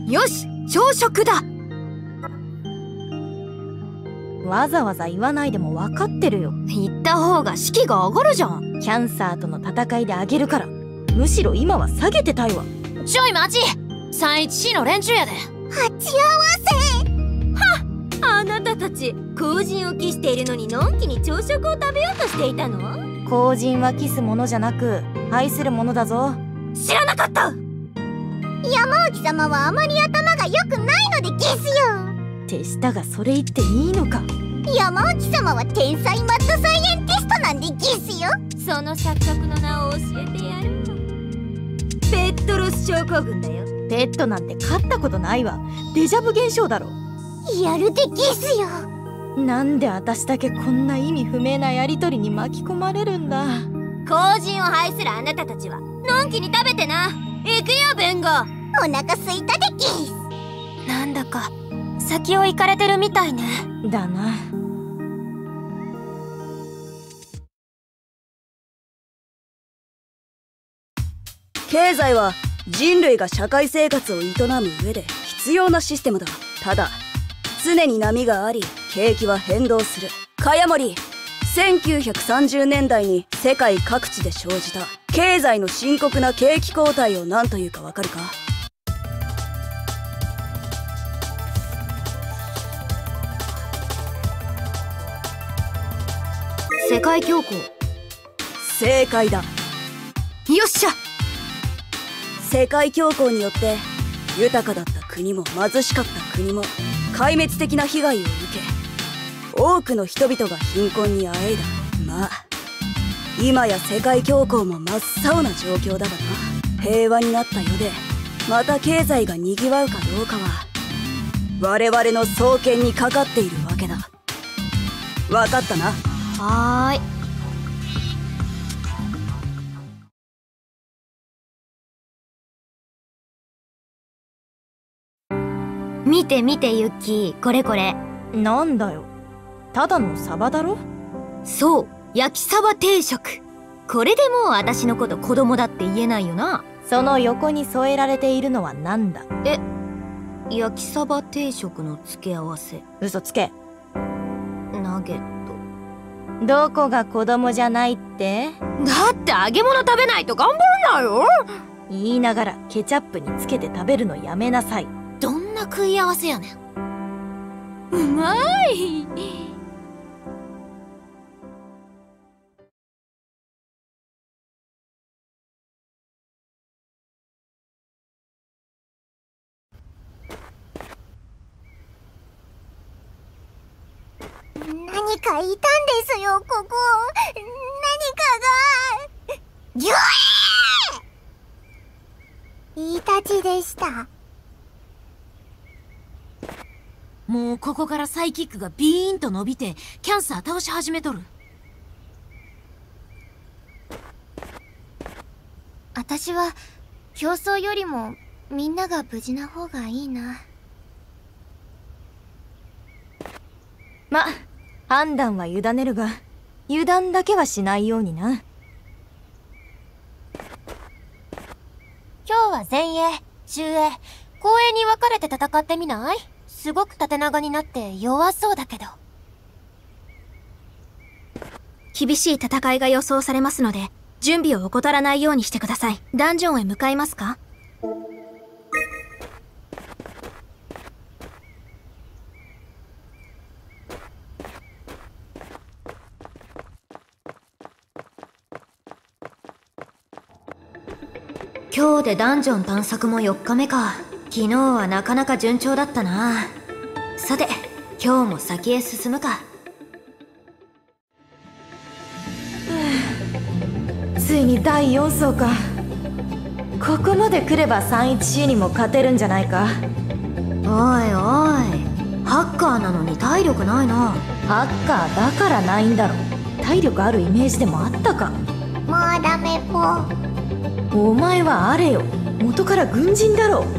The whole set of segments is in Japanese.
よし、朝食だ。 わざわざ言わないでも分かってるよ。 言った方が士気が上がるじゃん。 キャンサーとの戦いであげるから。むしろ今は下げてたいわ。 ちょい待ち、314の連中やで。 鉢合わせ。はっ、あなたたち後陣を期しているのにのんきに朝食を食べようとしていたの？ 後陣は期すものじゃなく愛するものだぞ。 知らなかった。山沖様はあまり頭が良くないのでゲスよ。 手下がそれ言っていいのか。 山沖様は天才マッドサイエンティストなんでゲスよ。その錯覚の名を教えてやる。ペットロス症候群だよ。 ペットなんて飼ったことないわ。デジャブ現象だろ。 やるでゲスよ。 なんで私だけこんな意味不明なやりとりに巻き込まれるんだ。 後陣を愛するあなたたちはのんきに食べてな。行くよ弁護。お腹すいたでゲス。 なんだか先を行かれてるみたいね。 だな。 経済は人類が社会生活を営む上で必要なシステムだ。ただ常に波があり景気は変動する。茅森、1930年代に世界各地で生じた経済の深刻な景気後退を何というかわかるか？ 世界恐慌。 正解だ。 よっしゃ。 世界恐慌によって豊かだった国も貧しかった国も壊滅的な被害を受け、多くの人々が貧困にあえいだ。まあ今や世界恐慌も真っ青な状況だがな。平和になった世でまた経済がにぎわうかどうかは我々の双肩にかかっているわけだ。わかったな。 はーい。 見て見てユッキー、これこれ。 なんだよ、ただのサバだろ。 そう、焼きサバ定食。これでもう私のこと子供だって言えないよな。 その横に添えられているのはなんだ？ 焼きサバ定食の付け合わせ。 嘘つけ。 ナゲット。 どこが子供じゃないって？ だって揚げ物食べないと頑張んなよ。 言いながらケチャップにつけて食べるのやめなさい。 どんな食い合わせやねん。うまい。 何かいたんですよ、ここ。何かが。ギュー！イタチでした。 もうここからサイキックがビーンと伸びてキャンサー倒し始めとる。 私は競争よりもみんなが無事な方がいいな。 ま、判断は委ねるが油断だけはしないようにな。 今日は前衛、中衛、後衛に分かれて戦ってみない？すごく縦長になって弱そうだけど。 厳しい戦いが予想されますので準備を怠らないようにしてください。ダンジョンへ向かいますか？ 今日でダンジョン探索も4日目か。昨日はなかなか順調だったな。さて、今日も先へ進むか。 ついに第4層か。ここまで来れば 314 にも勝てるんじゃないか。 おいおい、ハッカーなのに体力ないな。 ハッカーだからないんだろ。体力あるイメージでもあったか。 もうダメぽ。 お前はあれよ、元から軍人だろ。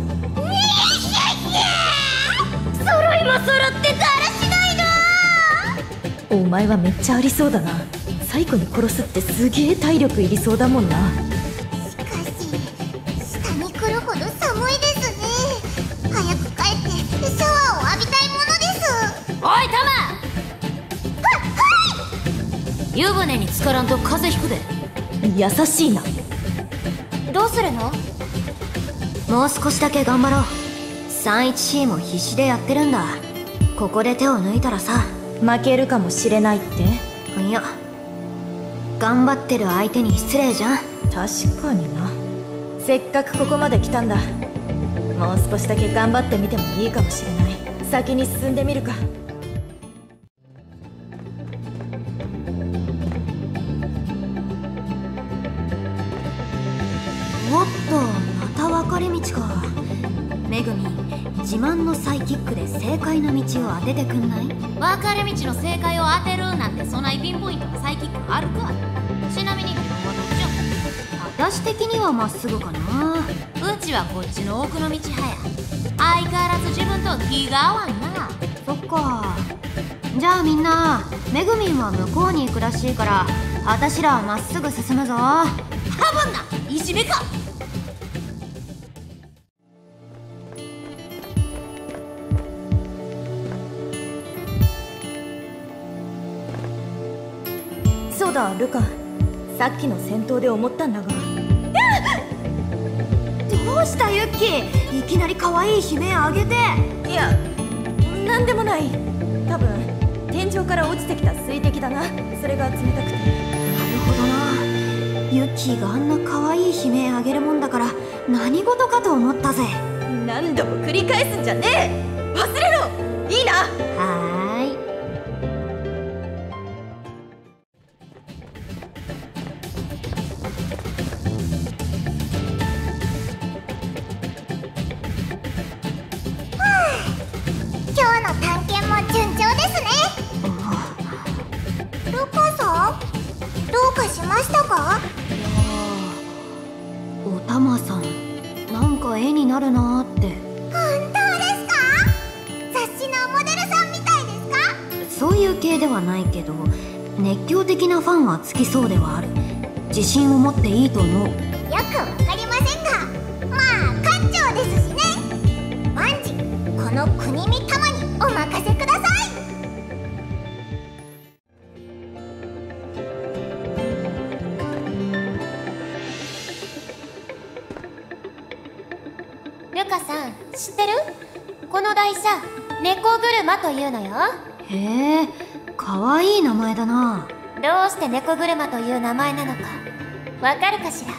揃いも揃ってだらしないな。 お前はめっちゃありそうだな。最後に殺すってすげえ体力いりそうだもんな。 しかし下に来るほど寒いですね。早湯船に浸からんと風邪ひくで。 優しいな。 どうするの？もう少しだけ頑張ろう。31C も必死でやってるんだ。ここで手を抜いたらさ、 負けるかもしれないって？ いや、頑張ってる相手に失礼じゃん。 確かにな。せっかくここまで来たんだ。もう少しだけ頑張ってみてもいいかもしれない。先に進んでみるか。 おっと、また分かれ道か。めぐみ、自慢のサイキックで正解の道を当ててくんない？ 分かれ道の正解を当てるなんてそないピンポイントなサイキックあるか。ちなみに自分はどっちや？ 私的にはまっすぐかな。 うちはこっちの奥の道派や。相変わらず自分と気が合わんな。 そっか。じゃあみんな、めぐみんは向こうに行くらしいから、私らはまっすぐ進むぞ。 はぶんな、いじめか。 そうだ、ルカ。さっきの戦闘で思ったんだが。どうしたユッキー、いきなり可愛い悲鳴あげて。 いや、なんでもない。多分天井から落ちてきた水滴だな。それが冷たくて。なるほどな。ユッキーがあんな可愛い悲鳴あげるもんだから何事かと思ったぜ。 何度も繰り返すんじゃねえ。忘れろ。いいな。 はーい。 今日の探検も順調ですね。ルカさん、どうかしましたか？おたまさん、なんか絵になるなーって。本当ですか？雑誌のモデルさんみたいですか？そういう系ではないけど、熱狂的なファンはつきそうではある。自信を持っていいと思う。よくわかりませんが、まあ館長ですしね。万事この国見たまにお任せください。 ルカさん、知ってる？この台車、猫車というのよ。 へえ、かわいい名前だな。 どうして猫車という名前なのかわかるかしら？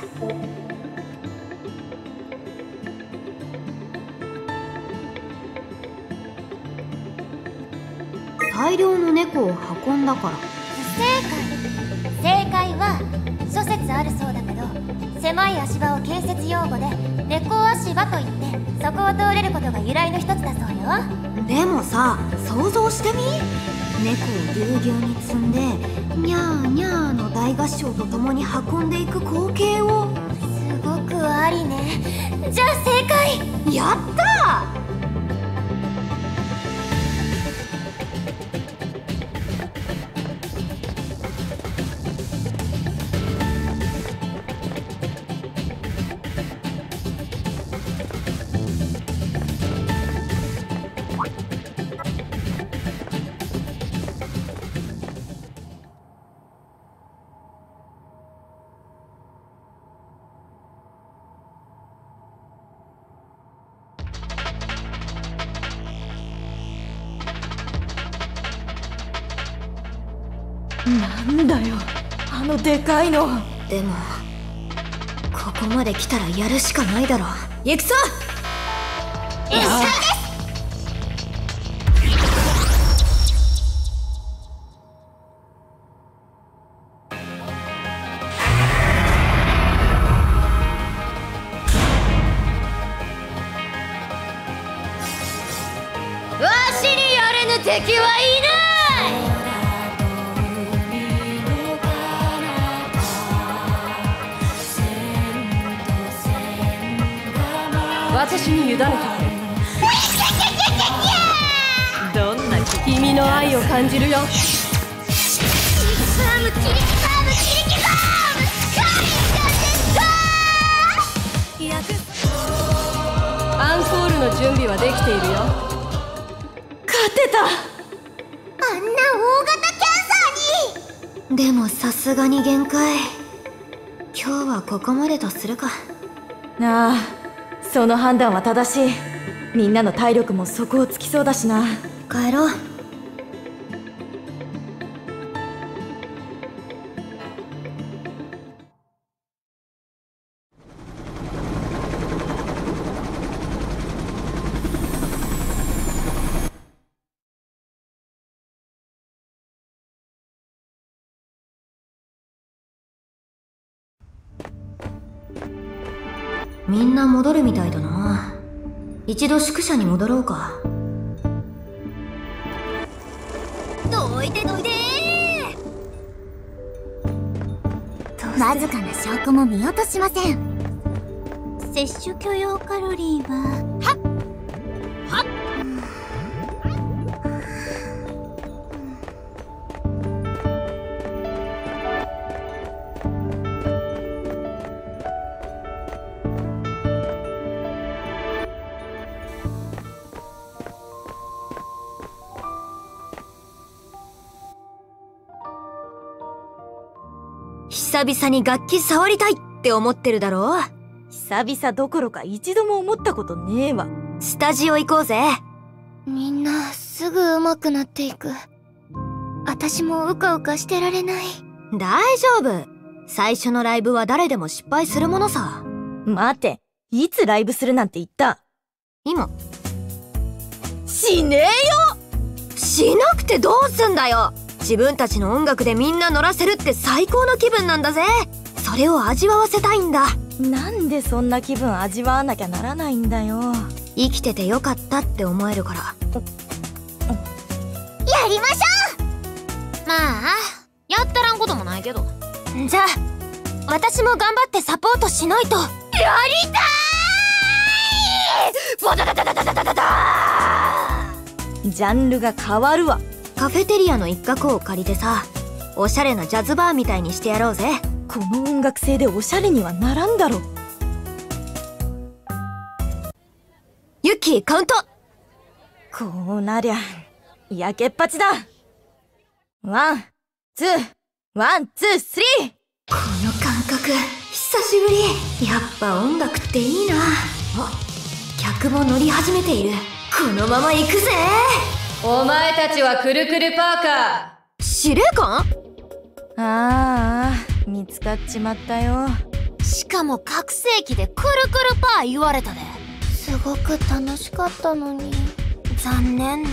大量の猫を運んだから。 不正解。正解は諸説あるそうだけど、狭い足場を建設用語で猫足場といって、そこを通れることが由来の一つだそうよ。 でもさ、想像してみ。猫をぎゅうぎゅうに積んでニャーニャーの大合唱とともに運んでいく光景を。 すごくありね。じゃあ正解。 やったー。 なんだよ、あのでかいの。 でもここまで来たらやるしかないだろ。 行くぞ。 了解です。 わしにやれぬ敵はいない。 私に委ねてくれ。どんな君の愛を感じるよ。 アンコールの準備はできているよ。勝てた。 あんな大型キャンサーに。 でもさすがに限界。今日はここまでとするか。 ああ、その判断は正しい。みんなの体力も底をつきそうだしな。 帰ろう。みんな戻るみたいだな。一度宿舎に戻ろうか。 どいてどいてー。わずかな証拠も見落としません。摂取許容カロリーははっはっ。 久々に楽器触りたいって思ってるだろ。 久々どころか一度も思ったことねえわ。 スタジオ行こうぜ。 みんなすぐ上手くなっていく。私もうかうかしてられない。 大丈夫。最初のライブは誰でも失敗するものさ。 待て、いつライブするなんて言った？ 今。 しねえよ。 しなくてどうすんだよ。自分たちの音楽でみんな乗らせるって最高の気分なんだぜ。それを味わわせたいんだ。 なんでそんな気分味わわなきゃならないんだよ。 生きててよかったって思えるから。 やりましょう。まあやったらんこともないけど。じゃあ私も頑張ってサポートしないと。やりたーい。ボダダダダダダダダ。 ジャンルが変わるわ。 カフェテリアの一角を借りてさ、おしゃれなジャズバーみたいにしてやろうぜ。 この音楽性でおしゃれにはならんだろ。 ユッキーカウント。 こうなりゃやけっぱちだ。ワンツーワンツースリー。 この感覚久しぶり。やっぱ音楽っていいな。あ、客も乗り始めている。このまま行くぜ。 お前たちはくるくるパーカー。司令官？ ああ、見つかっちまったよ。 しかも拡声器でくるくるパー言われたで。すごく楽しかったのに。残念ね。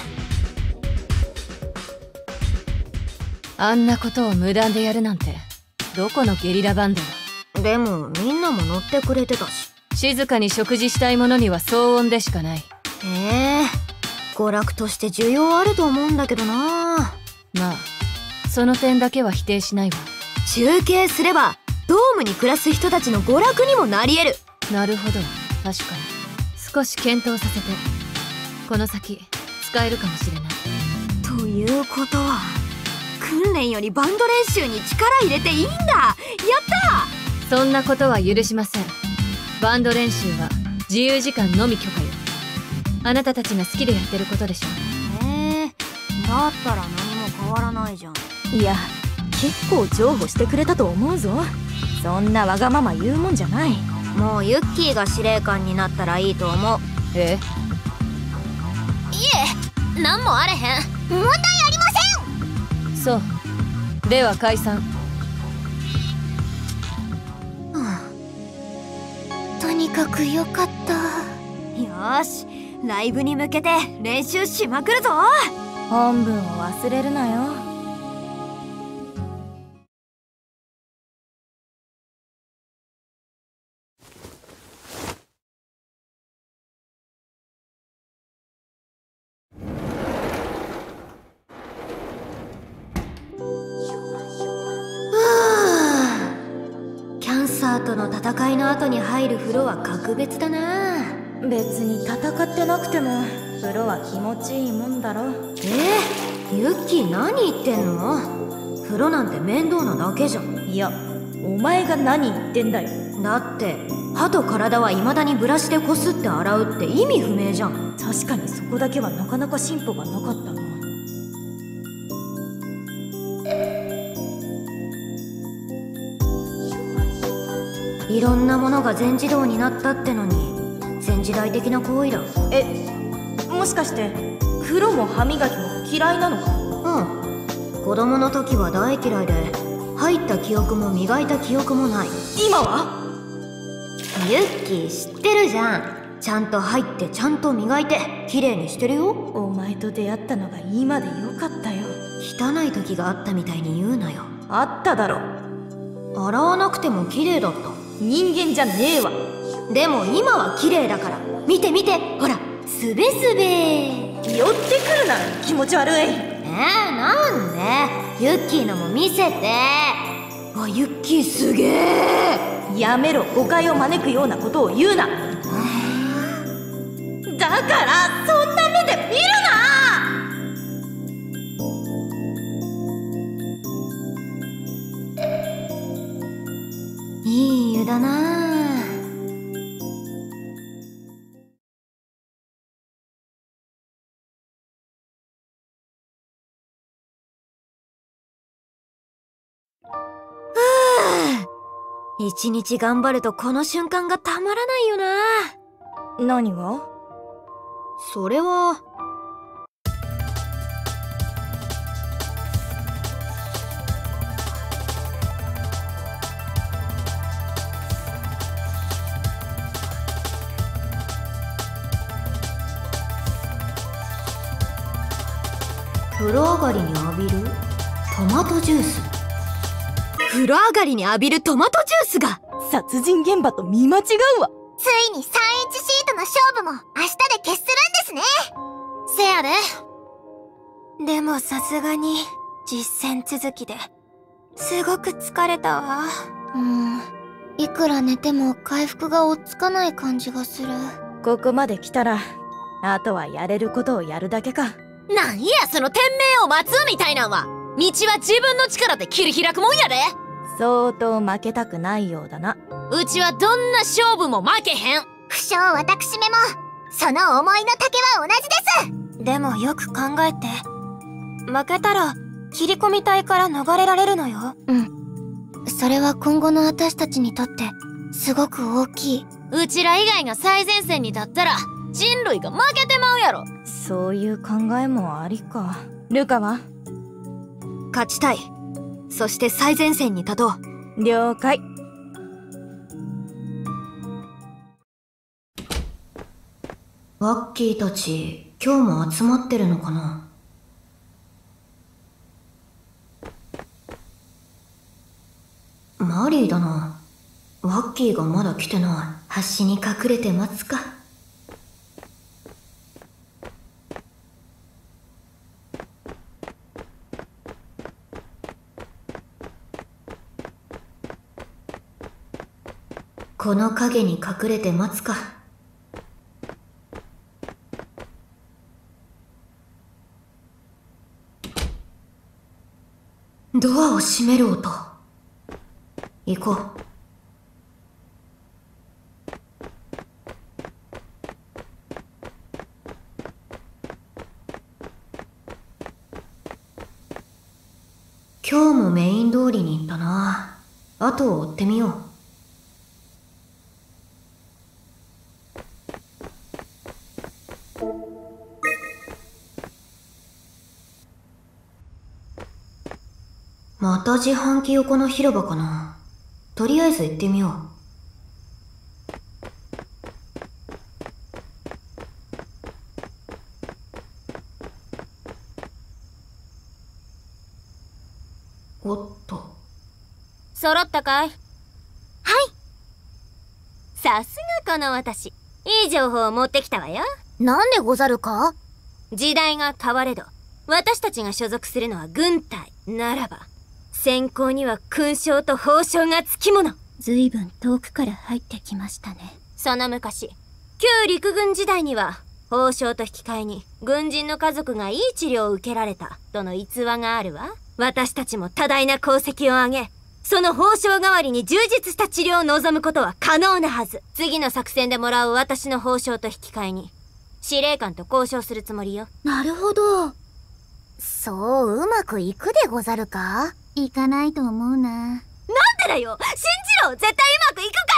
あんなことを無断でやるなんてどこのゲリラバンドだ。 でもみんなも乗ってくれてたし。 静かに食事したい者には騒音でしかない。 娯楽として需要あると思うんだけどな。 まあその点だけは否定しないわ。 中継すればドームに暮らす人たちの娯楽にもなり得る。 なるほど、確かに少し検討させて。この先使えるかもしれない。 ということは訓練よりバンド練習に力入れていいんだ。やったー。 そんなことは許しません。バンド練習は自由時間のみ許可よ。あなたたちが好きでやってることでしょ。 だったら何も変わらないじゃん。 いや、結構譲歩してくれたと思うぞ。そんなわがまま言うもんじゃない。 もうユッキーが司令官になったらいいと思う。 いえ、何もあれへん。問題ありません。 そうでは解散。 とにかくよかった。 よーし、ライブに向けて練習しまくるぞ。 本文を忘れるなよ。 キャンサーとの戦いの後に入る風呂は格別だな。 別に戦ってなくても風呂は気持ちいいもんだろ。 ユッキー何言ってんの。風呂なんて面倒なだけじゃん。 いや、お前が何言ってんだよ。 だって歯と体は未だにブラシでこすって洗うって意味不明じゃん。 確かにそこだけはなかなか進歩がなかったな。 いろんなものが全自動になったってのに全時代的な行為だ。 もしかして風呂も歯磨きも嫌いなのか？ うん、子供の時は大嫌いで入った記憶も磨いた記憶もない。 今は？ ユッキー知ってるじゃん。ちゃんと入ってちゃんと磨いて綺麗にしてるよ。 お前と出会ったのが今でよかったよ。 汚い時があったみたいに言うなよ。 あっただろ。 洗わなくても綺麗だった。 人間じゃねえわ。 でも今は綺麗だから。見て見て、ほら、すべすべ。 寄ってくるな、気持ち悪い。 なんで？ユッキーのも見せて。あ、ユッキーすげえ。 やめろ、誤解を招くようなことを言うな。だからそんな目で見るな。 いい湯だな。一日頑張るとこの瞬間がたまらないよな。 何が？ それは風呂上がりに浴びるトマトジュース。風呂上がりに浴びるトマトジュースが殺人現場と見間違うわ。 ついに3-1シートの勝負も明日で決するんですね。せやで。でもさすがに実践続きですごく疲れたわ。いくら寝ても回復が追っつかない感じがする。 ここまで来たらあとはやれることをやるだけか。 なんやその天命を待つみたいなんは。道は自分の力で切り開くもんやで。 相当負けたくないようだな。 うちはどんな勝負も負けへん。 不詳私めもその思いの丈は同じです。でもよく考えて、負けたら切り込み隊から逃れられるのよ。それは今後の私たちにとってすごく大きい。 うちら以外が最前線に立ったら人類が負けてまうやろ。 そういう考えもありか。ルカは？ 勝ちたい。そして最前線に立とう。 了解。 ワッキーたち今日も集まってるのかな。マリーだな。ワッキーがまだ来てない。端に隠れて待つか。この影に隠れて待つか。ドアを閉める音。行こう。今日もメイン通りに行ったな。後を追ってみよう。また自販機横の広場かな。とりあえず行ってみよう。おっと。 揃ったかい？はい。さすがこの私。いい情報を持ってきたわよ。 なんでござるか？ 時代が変われど、私たちが所属するのは軍隊ならば、先行には勲章と褒章がつきもの。 ずいぶん遠くから入ってきましたね。 その昔、旧陸軍時代には褒章と引き換えに軍人の家族がいい治療を受けられたとの逸話があるわ。私たちも多大な功績を挙げ、その褒章代わりに充実した治療を望むことは可能なはず。次の作戦でもらう私の褒章と引き換えに司令官と交渉するつもりよ。 なるほど。そううまくいくでござるか？いかないと思うな。 なんでだよ。信じしょ。絶対うまくいくから。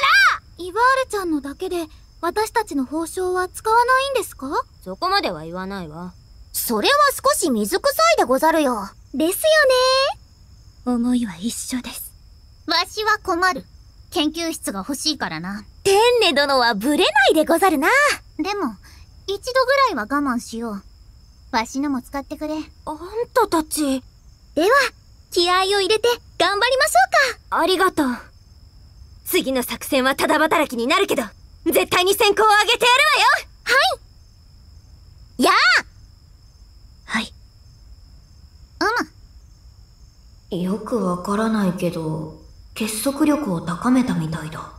イバールちゃんのだけで私たちの報酬は使わないんですか？ そこまでは言わないわ。 それは少し水臭いでござるよ。ですよね。思いは一緒です。わしは困る。研究室が欲しいからな。天音殿はブレないでござるな。でも、一度ぐらいは我慢しよう。わしのも使ってくれ。 あんたたち。 では、気合を入れて頑張りましょうか。 ありがとう。次の作戦はただ働きになるけど、絶対に先行を上げてやるわよ。 はいやあ。 はい。 よくわからないけど、結束力を高めたみたいだ。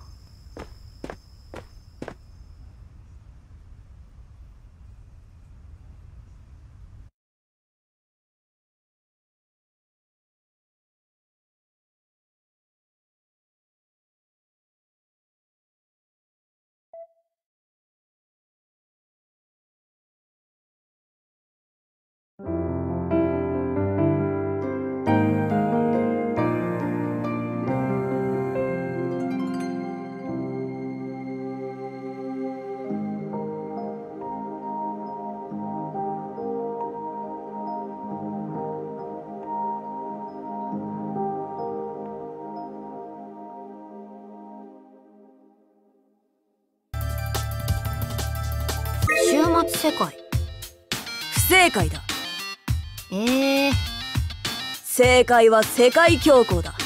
終末世界。 不正解だ。正解は世界恐慌だ。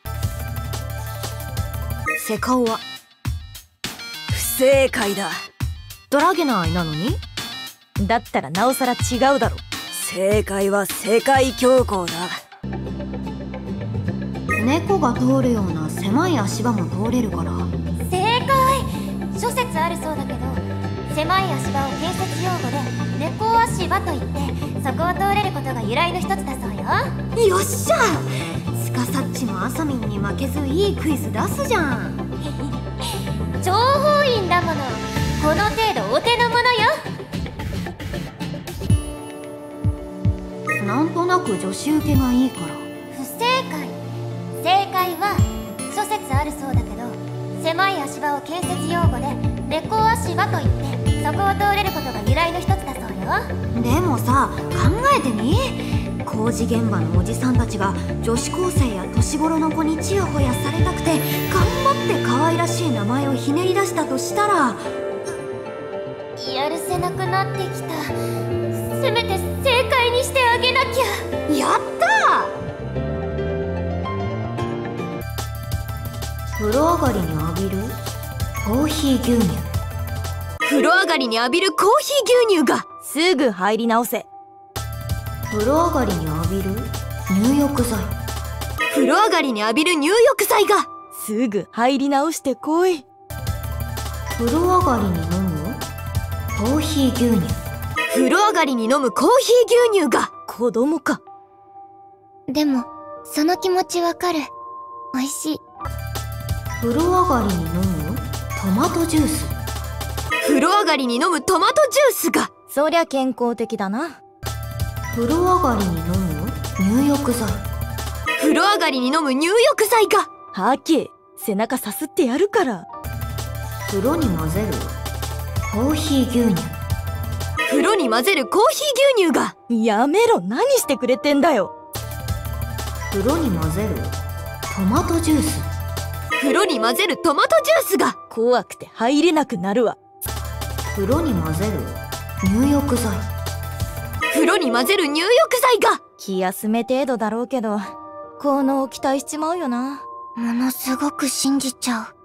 セカオは不正解だ。 ドラゲナーイなのに？ だったらなおさら違うだろ。 正解は世界恐慌だ。 猫が通るような狭い足場も通れるから。 正解。諸説あるそうだけど、狭い足場を建設用語で猫足場といって、そこを通れることが由来の一つだそうよ。 よっしゃ、スカサッチのアサミンに負けずいいクイズ出すじゃん。 情報員だもの、この程度お手の物よ。 なんとなく女子受けがいいから。 不正解。正解は諸説あるそうだけど、狭い足場を建設用語で猫足場といって、そこを通れることが由来の一つだそうよ。 でもさ、考えてみ。工事現場のおじさんたちが女子高生や年頃の子にチヤホヤされたくて、頑張って可愛らしい名前をひねり出したとしたら、 やるせなくなってきた。せめて正解にしてあげなきゃ。 やったー。風呂上がりに浴びるコーヒー牛乳。 風呂上がりに浴びるコーヒー牛乳がすぐ入り直せ。 風呂上がりに浴びる入浴剤。 風呂上がりに浴びる入浴剤がすぐ入り直してこい。 風呂上がりに飲むコーヒー牛乳。 風呂上がりに飲むコーヒー牛乳が子供か。 でもその気持ちわかる。美味しい。 風呂上がりに飲むトマトジュース。 風呂上がりに飲むトマトジュースがそりゃ健康的だな。 風呂上がりに飲む入浴剤。 風呂上がりに飲む入浴剤がはけ、背中さすってやるから。 風呂に混ぜるコーヒー牛乳。 風呂に混ぜるコーヒー牛乳がやめろ、何してくれてんだよ。 風呂に混ぜるトマトジュース。 風呂に混ぜるトマトジュースが怖くて入れなくなるわ。 風呂に混ぜる入浴剤。 風呂に混ぜる入浴剤が気休め程度だろうけど、効能を期待しちまうよな。 ものすごく信じちゃう。